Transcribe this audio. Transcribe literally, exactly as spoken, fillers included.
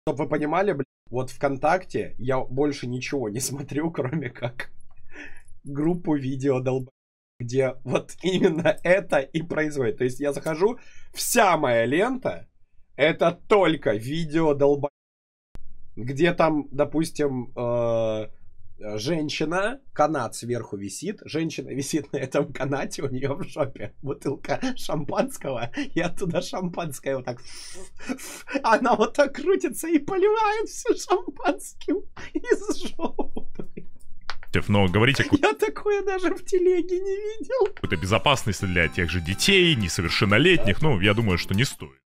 Чтоб вы понимали, блядь, вот ВКонтакте я больше ничего не смотрю, кроме как группу видео долб... где вот именно это и происходит. То есть я захожу, вся моя лента это только видео долб... где там, допустим, э, женщина, канат сверху висит, женщина висит на этом канате, у нее в жопе бутылка шампанского, и оттуда шампанское вот так, она вот так крутится и поливает все шампанским из жопы. Но говорите, я такое даже в телеге не видел. Какой-то безопасности для тех же детей, несовершеннолетних, ну, я думаю, что не стоит.